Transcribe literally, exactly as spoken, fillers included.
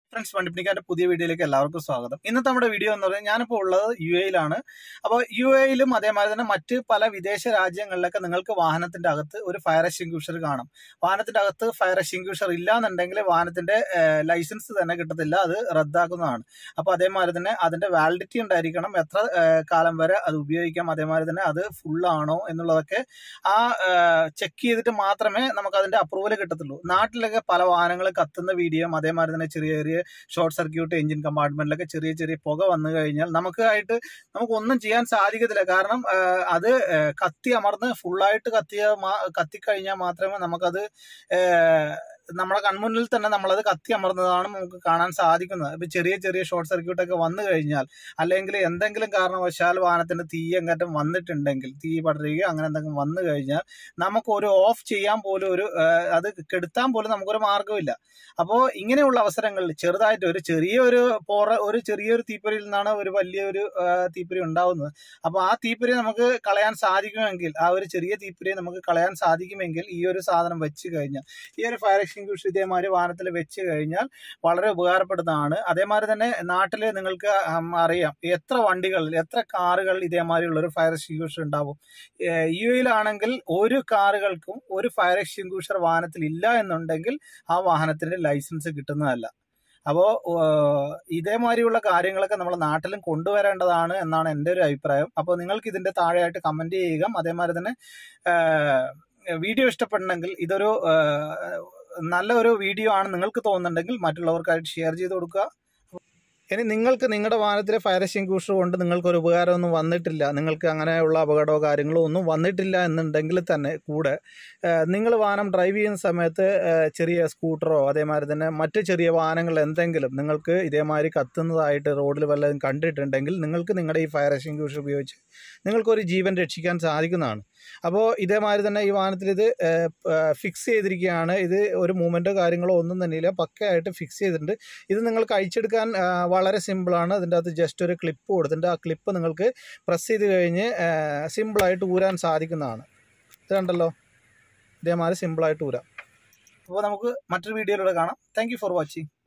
Friends വണ്ടിപ്പിക്കാൻ്റെ പുതിയ വീഡിയോയിലേക്ക് എല്ലാവർക്കും സ്വാഗതം. ഇന്നത്തെ നമ്മുടെ വീഡിയോ എന്ന് പറഞ്ഞാൽ ഞാനിപ്പോൾ ഉള്ളത് യു എയിലാണ്. അപ്പോൾ യു എയിലും അതേമാതിരി തന്നെ മറ്റ് പല വിദേശ രാജ്യങ്ങളിലൊക്കെ നിങ്ങൾക്ക് വാഹനത്തിന്റെ അകത്ത് ഒരു ഫയർ എക്സ്റ്റിംഗ്വിഷർ കാണാം. വാഹനത്തിന്റെ അകത്ത് ഫയർ എക്സ്റ്റിംഗ്വിഷർ ഇല്ല എന്നുണ്ടെങ്കിൽ വാഹനത്തിന്റെ ലൈസൻസ് തന്നെ കിട്ടത്തില്ല, അത് റദ്ദാക്കുന്നതാണ്. അപ്പോൾ അതേമാതിരി തന്നെ അതിന്റെ വാലിഡിറ്റി ഉണ്ടായിരിക്കണം, എത്ര കാലം വരെ അത് ഉപയോഗിക്കാം, അതേമാതിരി തന്നെ അത് ഫുള്ളാണോ എന്നുള്ളതൊക്കെ ആ ചെക്ക് ചെയ്തിട്ട് മാത്രമേ നമുക്ക് അതിന്റെ അപ്രൂവൽ കിട്ടത്തുള്ളൂ. നാട്ടിലൊക്കെ പല വാഹനങ്ങൾ കത്തുന്ന വീഡിയോ, അതേമാതിരി തന്നെ ചെറിയ ചെറിയ ഷോർട്ട് സർക്യൂട്ട് എഞ്ചിൻ കമ്പാർട്ട്മെന്റിലൊക്കെ ചെറിയ ചെറിയ പുക വന്നു കഴിഞ്ഞാൽ നമുക്കായിട്ട് നമുക്കൊന്നും ചെയ്യാൻ സാധിക്കത്തില്ല. കാരണം അത് കത്തി അമർന്ന് ഫുള്ളായിട്ട് കത്തിയ കത്തിക്കഴിഞ്ഞാൽ മാത്രമേ നമുക്കത് നമ്മുടെ കൺമുന്നിൽ തന്നെ നമ്മളത് കത്തി അമർന്നതാണ് നമുക്ക് കാണാൻ സാധിക്കുന്നത്. ഇപ്പൊ ചെറിയ ചെറിയ ഷോർട്ട് സർക്യൂട്ട് ഒക്കെ വന്നു കഴിഞ്ഞാൽ, അല്ലെങ്കിൽ എന്തെങ്കിലും കാരണവശാൽ വാഹനത്തിന്റെ തീ എങ്ങാറ്റം വന്നിട്ടുണ്ടെങ്കിൽ, തീ പടരുകയോ അങ്ങനെ എന്തെങ്കിലും വന്നു കഴിഞ്ഞാൽ നമുക്ക് ഒരു ഓഫ് ചെയ്യാൻ പോലും ഒരു അത് കെടുത്താൻ പോലും നമുക്കൊരു മാർഗമില്ല. അപ്പോൾ ഇങ്ങനെയുള്ള അവസരങ്ങളിൽ ചെറുതായിട്ട് ഒരു ചെറിയൊരു പോറ ഒരു ചെറിയൊരു തീപ്പൊരിയിൽ നിന്നാണ് ഒരു വലിയൊരു തീപ്പൊരി ഉണ്ടാവുന്നത്. അപ്പോൾ ആ തീപ്പൊരി നമുക്ക് കളയാൻ സാധിക്കുമെങ്കിൽ, ആ ഒരു ചെറിയ തീപ്പൊരിയെ നമുക്ക് കളയാൻ സാധിക്കുമെങ്കിൽ ഈ ഒരു സാധനം വെച്ച് കഴിഞ്ഞാൽ, ഈ ഒരു ഫയർ എക്സ്റ്റിംഗ്വിഷർ ഇതേമാതിരി വാഹനത്തിൽ വെച്ച് കഴിഞ്ഞാൽ വളരെ ഉപകാരപ്പെടുന്നതാണ്. അതേമാതിരി തന്നെ നാട്ടിൽ നിങ്ങൾക്ക് അറിയാം എത്ര വണ്ടികൾ, എത്ര കാറുകൾ ഇതേമാതിരിയുള്ള ഒരു ഫയർ എക്സ്റ്റിംഗ്വിഷർ ഉണ്ടാവും. യു എയിലാണെങ്കിൽ ഒരു കാറുകൾക്കും ഒരു ഫയർ എക്സ്റ്റിംഗ്വിഷർ വാഹനത്തിൽ ഇല്ല എന്നുണ്ടെങ്കിൽ ആ വാഹനത്തിന്റെ ലൈസൻസ് കിട്ടുന്നതല്ല. അപ്പോൾ ഇതേമാതിരിയുള്ള കാര്യങ്ങളൊക്കെ നമ്മൾ നാട്ടിലും കൊണ്ടുവരേണ്ടതാണ് എന്നാണ് എൻ്റെ ഒരു അഭിപ്രായം. അപ്പോൾ നിങ്ങൾക്ക് ഇതിന്റെ താഴെയായിട്ട് കമന്റ് ചെയ്യുക. അതേമാതിരി തന്നെ വീഡിയോ ഇഷ്ടപ്പെടണമെങ്കിൽ, ഇതൊരു നല്ലൊരു വീഡിയോ ആണ് നിങ്ങൾക്ക് തോന്നുന്നുണ്ടെങ്കിൽ മറ്റുള്ളവർക്കായിട്ട് ഷെയർ ചെയ്ത് കൊടുക്കുക. ഇനി നിങ്ങൾക്ക് നിങ്ങളുടെ വാഹനത്തിലെ ഫയർ എക്സ്റ്റിംഗ്വിഷർ കൊണ്ട് നിങ്ങൾക്കൊരു ഉപകാരമൊന്നും വന്നിട്ടില്ല, നിങ്ങൾക്ക് അങ്ങനെയുള്ള അപകടമോ കാര്യങ്ങളോ ഒന്നും വന്നിട്ടില്ല എന്നുണ്ടെങ്കിൽ തന്നെ കൂടെ നിങ്ങൾ വാഹനം ഡ്രൈവ് ചെയ്യുന്ന സമയത്ത് ചെറിയ സ്കൂട്ടറോ അതേമാതിരി തന്നെ മറ്റ് ചെറിയ വാഹനങ്ങൾ എന്തെങ്കിലും നിങ്ങൾക്ക് ഇതേമാതിരി കത്തുന്നതായിട്ട് റോഡിൽ വല്ലതും കണ്ടിട്ടുണ്ടെങ്കിൽ നിങ്ങൾക്ക് നിങ്ങളുടെ ഈ ഫയർ എക്സ്റ്റിംഗ്വിഷർ ഉപയോഗിച്ച് നിങ്ങൾക്കൊരു ജീവൻ രക്ഷിക്കാൻ സാധിക്കുന്നതാണ്. അപ്പോൾ ഇതേമാതിരി തന്നെ ഈ വാഹനത്തിൽ ഇത് ഫിക്സ് ചെയ്തിരിക്കുകയാണ്. ഇത് ഒരു മൂവ്മെൻറ്റോ കാര്യങ്ങളോ ഒന്നും തന്നെയില്ല, പക്കയായിട്ട് ഫിക്സ് ചെയ്തിട്ടുണ്ട്. ഇത് നിങ്ങൾക്ക് അഴിച്ചെടുക്കാൻ വളരെ സിമ്പിളാണ്. അതിൻ്റെ അകത്ത് ജസ്റ്റ് ഒരു ക്ലിപ്പ് കൊടുത്തിട്ടുണ്ട്. ആ ക്ലിപ്പ് നിങ്ങൾക്ക് പ്രസ് ചെയ്ത് കഴിഞ്ഞ് സിമ്പിളായിട്ട് ഊരാൻ സാധിക്കുന്നതാണ്. ഇത് കണ്ടല്ലോ, ഇതേമാതിരി സിമ്പിളായിട്ട് ഊരാം. അപ്പോൾ നമുക്ക് മറ്റൊരു വീഡിയോയിലൂടെ കാണാം. Thank you for watching.